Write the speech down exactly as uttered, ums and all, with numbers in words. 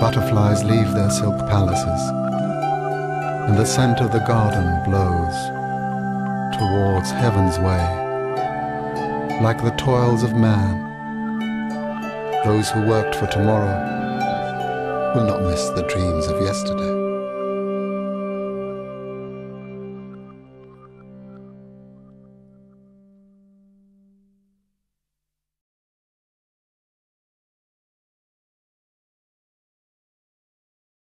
butterflies leave their silk palaces, and the scent of the garden blows towards heaven's way. Like the toils of man, those who worked for tomorrow will not miss the dreams of yesterday.